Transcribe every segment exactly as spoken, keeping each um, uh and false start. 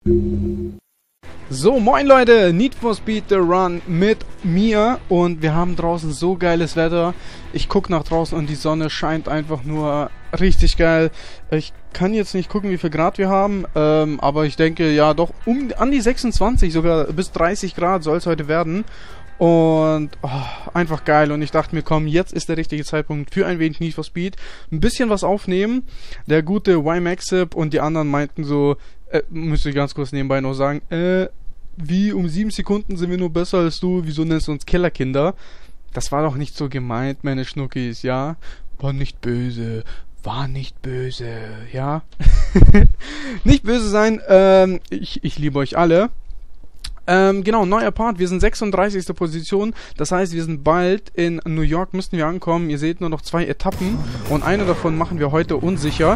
So, moin Leute, Need for Speed The Run mit mir und wir haben draußen so geiles Wetter. Ich gucke nach draußen und die Sonne scheint einfach nur richtig geil. Ich kann jetzt nicht gucken, wie viel Grad wir haben, ähm, aber ich denke, ja doch, um an die sechsundzwanzig, sogar bis dreißig Grad soll es heute werden. Und oh, einfach geil. Und ich dachte mir, komm, jetzt ist der richtige Zeitpunkt für ein wenig Need for Speed. Ein bisschen was aufnehmen. Der gute Y-Maxip und die anderen meinten so, äh, müsste ich ganz kurz nebenbei noch sagen, äh, wie um sieben Sekunden sind wir nur besser als du, wieso nennst du uns Kellerkinder? Das war doch nicht so gemeint, meine Schnuckis, ja? War nicht böse, war nicht böse, ja? Nicht böse sein, ähm, ich, ich liebe euch alle. Ähm, genau, neuer Part, wir sind sechsunddreißigste Position, das heißt, wir sind bald in New York, müssten wir ankommen. Ihr seht nur noch zwei Etappen und eine davon machen wir heute unsicher.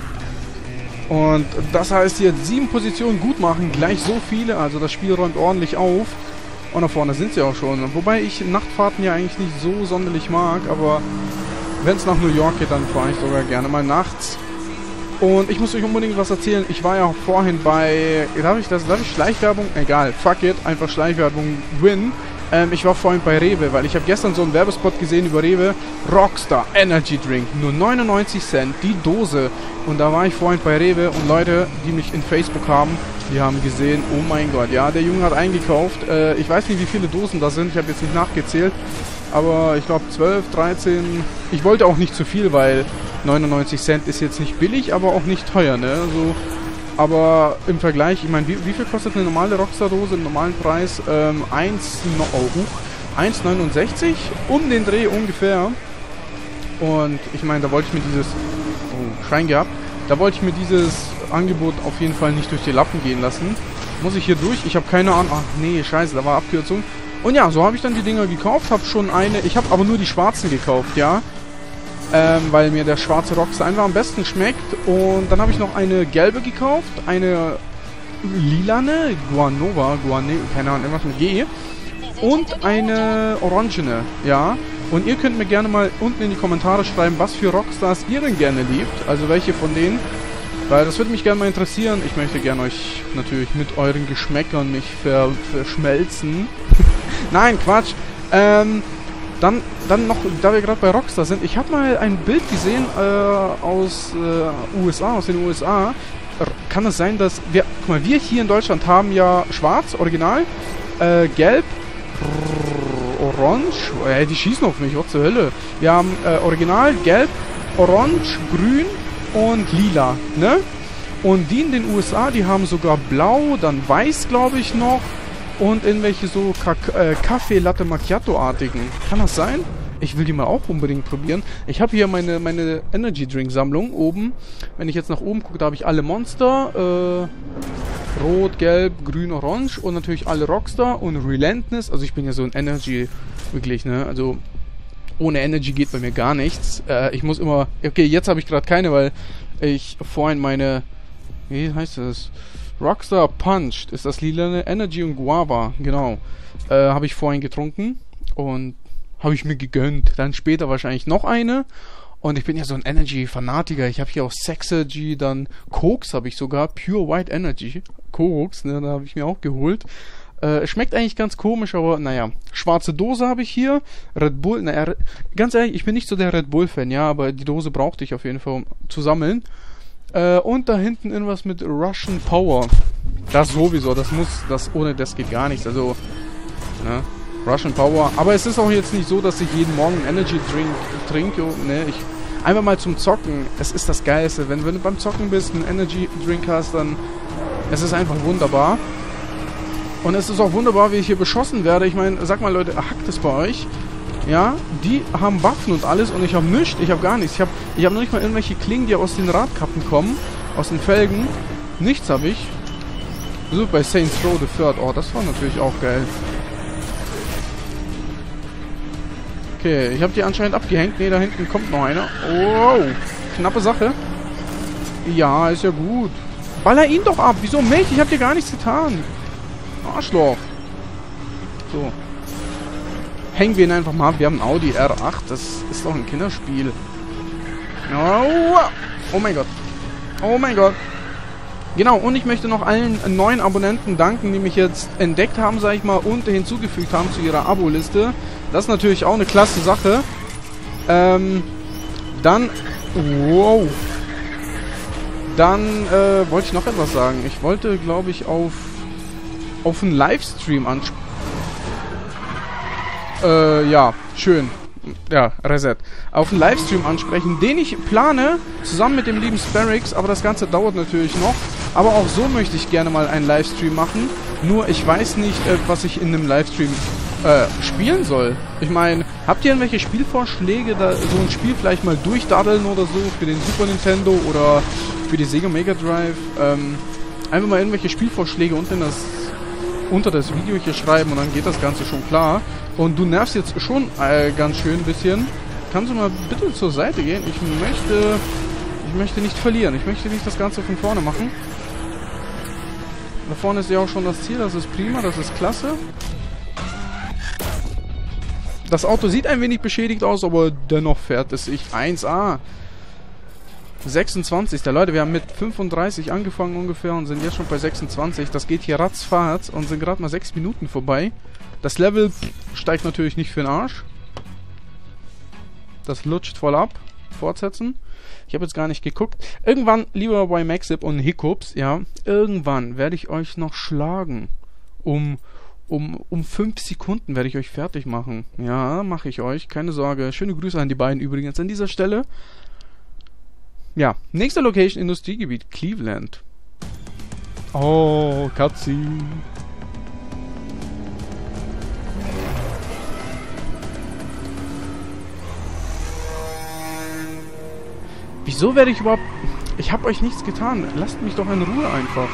Und das heißt hier sieben Positionen gut machen, gleich so viele, also das Spiel räumt ordentlich auf. Und da vorne sind sie auch schon. Wobei ich Nachtfahrten ja eigentlich nicht so sonderlich mag, aber wenn es nach New York geht, dann fahre ich sogar gerne mal nachts. Und ich muss euch unbedingt was erzählen. Ich war ja vorhin bei... Darf ich das? Darf ich Schleichwerbung? Egal. Fuck it. Einfach Schleichwerbung win. Ähm, ich war vorhin bei Rewe, weil ich habe gestern so einen Werbespot gesehen über Rewe. Rockstar Energy Drink. Nur neunundneunzig Cent. Die Dose. Und da war ich vorhin bei Rewe. Und Leute, die mich in Facebook haben, die haben gesehen, oh mein Gott. Ja, der Junge hat eingekauft. Äh, ich weiß nicht, wie viele Dosen da sind. Ich habe jetzt nicht nachgezählt. Aber ich glaube zwölf, dreizehn... Ich wollte auch nicht zu viel, weil neunundneunzig Cent ist jetzt nicht billig, aber auch nicht teuer, ne? Also, aber im Vergleich, ich meine, wie, wie viel kostet eine normale Rockstar-Dose im normalen Preis? Ähm, eins neunundsechzig, um den Dreh ungefähr. Und ich meine, da wollte ich mir dieses... Oh, Schein gehabt. Da wollte ich mir dieses Angebot auf jeden Fall nicht durch die Lappen gehen lassen. Muss ich hier durch? Ich habe keine Ahnung... Ach nee, scheiße, da war Abkürzung. Und ja, so habe ich dann die Dinger gekauft, habe schon eine... Ich habe aber nur die schwarzen gekauft, ja? Ähm, weil mir der schwarze Rockstar einfach am besten schmeckt. Und dann habe ich noch eine gelbe gekauft, eine lilane, Guanova, Guane, keine Ahnung, irgendwas mit G. Und eine orangene, ja. Und ihr könnt mir gerne mal unten in die Kommentare schreiben, was für Rockstars ihr denn gerne liebt. Also welche von denen. Weil das würde mich gerne mal interessieren. Ich möchte gerne euch natürlich mit euren Geschmäckern mich ver verschmelzen. Nein, Quatsch. Ähm, dann, dann noch, da wir gerade bei Rockstar sind, ich habe mal ein Bild gesehen äh, aus äh, U S A, aus den U S A. Kann es sein, dass wir, guck mal, wir hier in Deutschland haben ja schwarz, original, äh, gelb, orange, äh, die schießen auf mich, was zur Hölle. Wir haben äh, original, gelb, orange, grün und lila, ne? Und die in den U S A, die haben sogar blau, dann weiß, glaube ich, noch. Und irgendwelche so äh, Kaffee-Latte Macchiato-artigen. Kann das sein? Ich will die mal auch unbedingt probieren. Ich habe hier meine, meine Energy-Drink-Sammlung oben. Wenn ich jetzt nach oben gucke, da habe ich alle Monster. Äh, Rot, Gelb, Grün, Orange. Und natürlich alle Rockstar und Relentless. Also ich bin ja so ein Energy, wirklich, ne? Also ohne Energy geht bei mir gar nichts. Äh, ich muss immer... Okay, jetzt habe ich gerade keine, weil ich vorhin meine... Wie heißt das? Rockstar Punched ist das lilane, Energy und Guava, genau. Äh, habe ich vorhin getrunken und habe ich mir gegönnt. Dann später wahrscheinlich noch eine. Und ich bin ja so ein Energy-Fanatiker. Ich habe hier auch Sexergy, dann Koks habe ich sogar, Pure White Energy. Koks, ne, da habe ich mir auch geholt. Äh, schmeckt eigentlich ganz komisch, aber naja. Schwarze Dose habe ich hier. Red Bull, naja, ganz ehrlich, ich bin nicht so der Red Bull-Fan, ja, aber die Dose brauchte ich auf jeden Fall, um zu sammeln. Äh, und da hinten irgendwas mit Russian Power. Das sowieso, das muss, das ohne das geht gar nichts. Also, ne, Russian Power. Aber es ist auch jetzt nicht so, dass ich jeden Morgen einen Energy Drink trinke. Ne, ich, einfach mal zum Zocken. Es ist das Geilste. Wenn, wenn du beim Zocken bist, einen Energy Drink hast, dann, es ist einfach wunderbar. Und es ist auch wunderbar, wie ich hier beschossen werde. Ich meine, sag mal Leute, hackt es bei euch? Ja, die haben Waffen und alles und ich habe nichts, ich habe gar nichts. Ich habe ich hab noch nicht mal irgendwelche Klingen, die aus den Radkappen kommen, aus den Felgen. Nichts habe ich. So, bei Saints Row the Third. Oh, das war natürlich auch geil. Okay, ich habe die anscheinend abgehängt. Ne, da hinten kommt noch einer. Oh, knappe Sache. Ja, ist ja gut. Baller ihn doch ab. Wieso mich? Ich habe dir gar nichts getan. Arschloch. So. Hängen wir ihn einfach mal ab. Wir haben ein Audi R acht. Das ist doch ein Kinderspiel. Oh, oh mein Gott. Oh mein Gott. Genau, und ich möchte noch allen neuen Abonnenten danken, die mich jetzt entdeckt haben, sag ich mal, und hinzugefügt haben zu ihrer Abo-Liste. Das ist natürlich auch eine klasse Sache. Ähm, dann... Wow. Dann äh, wollte ich noch etwas sagen. Ich wollte, glaube ich, auf... auf einen Livestream ansprechen. Äh, ja, schön. Ja, Reset. Auf einen Livestream ansprechen, den ich plane, zusammen mit dem lieben Sparix, aber das Ganze dauert natürlich noch. Aber auch so möchte ich gerne mal einen Livestream machen. Nur ich weiß nicht, äh, was ich in einem Livestream äh, spielen soll. Ich meine, habt ihr irgendwelche Spielvorschläge, da so ein Spiel vielleicht mal durchdaddeln oder so für den Super Nintendo oder für die Sega Mega Drive? Ähm, einfach mal irgendwelche Spielvorschläge unter das, unter das Video hier schreiben und dann geht das Ganze schon klar. Und du nervst jetzt schon äh, ganz schön ein bisschen. Kannst du mal bitte zur Seite gehen? Ich möchte... Ich möchte nicht verlieren. Ich möchte nicht das Ganze von vorne machen. Da vorne ist ja auch schon das Ziel. Das ist prima. Das ist klasse. Das Auto sieht ein wenig beschädigt aus, aber dennoch fährt es sich eins A. sechsundzwanzig. Leute, wir haben mit fünfunddreißig angefangen ungefähr und sind jetzt schon bei sechsundzwanzig. Das geht hier ratzfatz und sind gerade mal sechs Minuten vorbei. Das Level steigt natürlich nicht für den Arsch. Das lutscht voll ab. Fortsetzen. Ich habe jetzt gar nicht geguckt. Irgendwann, lieber Y-Maxip und Hiccups, ja, irgendwann werde ich euch noch schlagen. Um, um, um fünf Sekunden werde ich euch fertig machen. Ja, mache ich euch. Keine Sorge. Schöne Grüße an die beiden übrigens an dieser Stelle. Ja, nächste Location, Industriegebiet, Cleveland. Oh, Cutscene. Wieso werde ich überhaupt... Ich habe euch nichts getan. Lasst mich doch in Ruhe einfach.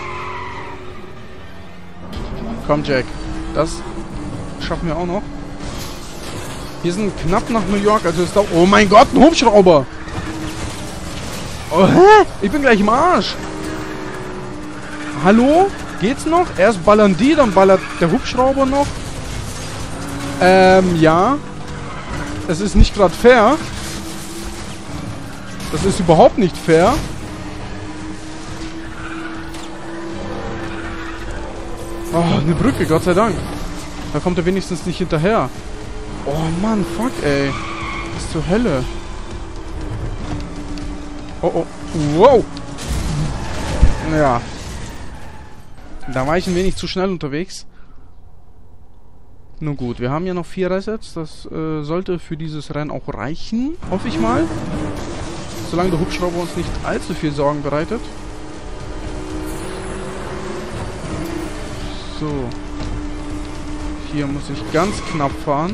Komm, Jack. Das schaffen wir auch noch. Wir sind knapp nach New York. Also ist da... Oh mein Gott, ein Hubschrauber! Oh, hä? Ich bin gleich im Arsch. Hallo? Geht's noch? Erst ballern die, dann ballert der Hubschrauber noch. Ähm, ja. Es ist nicht gerade fair. Das ist überhaupt nicht fair. Oh, eine Brücke, Gott sei Dank. Da kommt er wenigstens nicht hinterher. Oh Mann, fuck, ey. Was zur Hölle? Oh, oh. Wow. Ja. Da war ich ein wenig zu schnell unterwegs. Nun gut, wir haben ja noch vier Resets. Das äh, sollte für dieses Rennen auch reichen, hoffe ich mal. Solange der Hubschrauber uns nicht allzu viel Sorgen bereitet. So. Hier muss ich ganz knapp fahren.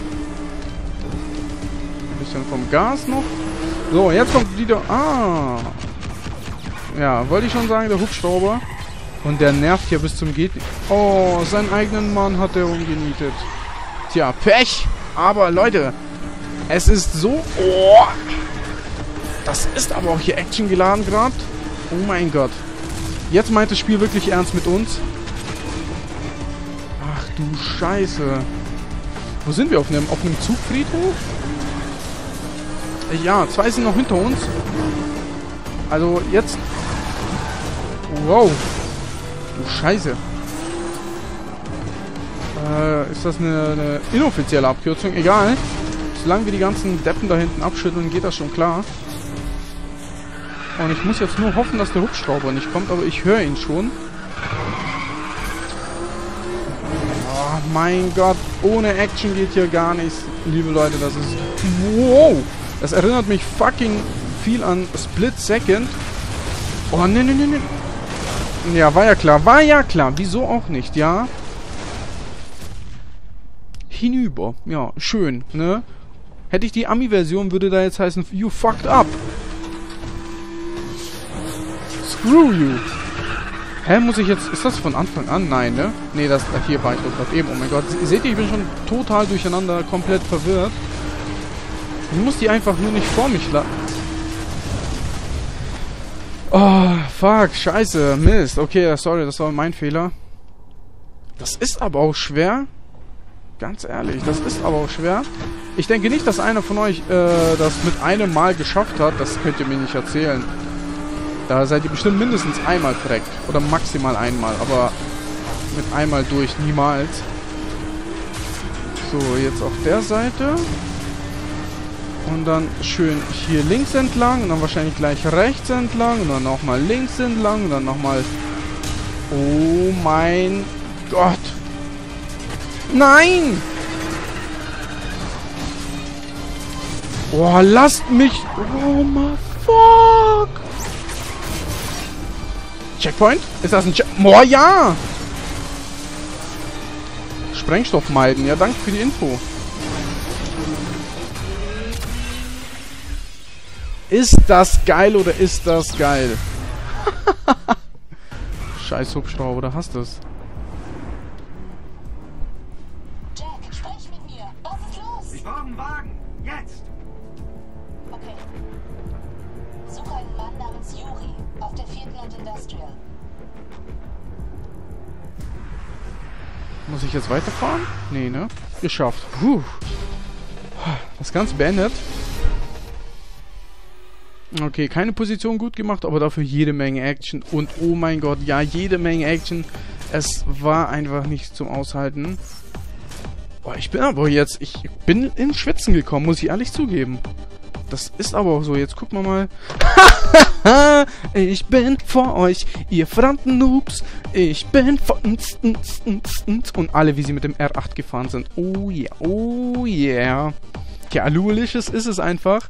Ein bisschen vom Gas noch. So, jetzt kommt wieder... Ah. Ja, wollte ich schon sagen, der Hubschrauber. Und der nervt ja bis zum Geht nicht. Oh, seinen eigenen Mann hat er umgenietet. Tja, Pech. Aber Leute, es ist so... Oh. Das ist aber auch hier Action geladen gerade. Oh mein Gott. Jetzt meint das Spiel wirklich ernst mit uns. Ach du Scheiße. Wo sind wir? Auf einem, auf einem Zugfriedhof? Ja, zwei sind noch hinter uns. Also jetzt... Wow. Du Scheiße. Äh, ist das eine, eine inoffizielle Abkürzung? Egal. Solange wir die ganzen Deppen da hinten abschütteln, geht das schon klar. Und ich muss jetzt nur hoffen, dass der Hubschrauber nicht kommt, aber ich höre ihn schon. Oh mein Gott, ohne Action geht hier gar nichts. Liebe Leute, das ist... Wow! Das erinnert mich fucking viel an Split Second. Oh, ne, ne, ne, ne. Ja, war ja klar, war ja klar. Wieso auch nicht, ja? Hinüber. Ja, schön, ne? Hätte ich die Ami-Version, würde da jetzt heißen, you fucked up. Screw you. Hä, muss ich jetzt... Ist das von Anfang an? Nein, ne? Ne, das... Hier war ich doch gerade eben. Oh mein Gott. Seht ihr, ich bin schon total durcheinander, komplett verwirrt. Ich muss die einfach nur nicht vor mich lassen. Oh, fuck. Scheiße. Mist. Okay, sorry, das war mein Fehler. Das ist aber auch schwer. Ganz ehrlich, das ist aber auch schwer. Ich denke nicht, dass einer von euch äh, das mit einem Mal geschafft hat. Das könnt ihr mir nicht erzählen. Da seid ihr bestimmt mindestens einmal verreckt. Oder maximal einmal, aber mit einmal durch niemals. So, jetzt auf der Seite. Und dann schön hier links entlang und dann wahrscheinlich gleich rechts entlang und dann nochmal links entlang und dann nochmal... Oh mein Gott! Nein! Oh, lasst mich... Oh my fuck! Checkpoint? Ist das ein Check... Boah, ja! Sprengstoff meiden. Ja, danke für die Info. Ist das geil oder ist das geil? Scheiß Hubschrauber, oder hast du es? Jack, sprich mit mir. Was ist los? Ich brauche einen Wagen. Jetzt. Okay. Suche einen Mann namens Yuri auf der vierten und Industrial. Muss ich jetzt weiterfahren? Nee, ne? Geschafft. Puh. Das Ganze beendet. Okay, keine Position gut gemacht, aber dafür jede Menge Action. Und oh mein Gott, ja, jede Menge Action. Es war einfach nicht zum Aushalten. Boah, ich bin aber jetzt... Ich bin ins Schwitzen gekommen, muss ich ehrlich zugeben. Das ist aber auch so. Jetzt gucken wir mal. Ich bin vor euch, ihr verdammten Noobs. Ich bin vor... Und alle, wie sie mit dem R acht gefahren sind. Oh yeah, oh yeah. Ja, Alualicious ist es einfach.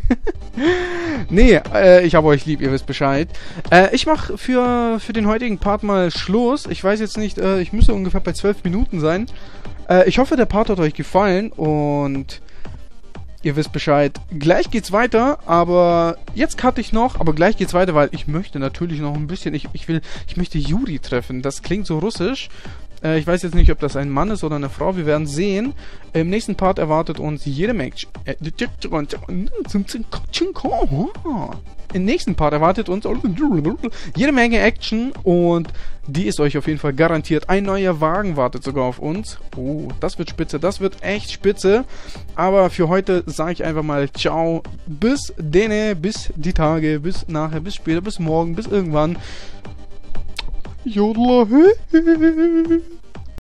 Nee, äh, ich habe euch lieb, ihr wisst Bescheid. Äh, ich mache für, für den heutigen Part mal Schluss. Ich weiß jetzt nicht, äh, ich müsste ungefähr bei zwölf Minuten sein. Äh, ich hoffe, der Part hat euch gefallen und ihr wisst Bescheid. Gleich geht's weiter, aber jetzt cutte ich noch, aber gleich geht's weiter, weil ich möchte natürlich noch ein bisschen, ich, ich will, ich möchte Yuri treffen. Das klingt so russisch. Äh, ich weiß jetzt nicht, ob das ein Mann ist oder eine Frau. Wir werden sehen. Im nächsten Part erwartet uns jede Menge... Äh, Im nächsten Part erwartet uns jede Menge Action und die ist euch auf jeden Fall garantiert. Ein neuer Wagen wartet sogar auf uns. Oh, das wird spitze. Das wird echt spitze. Aber für heute sage ich einfach mal ciao. Bis denne, bis die Tage, bis nachher, bis später, bis morgen, bis irgendwann. Jodler.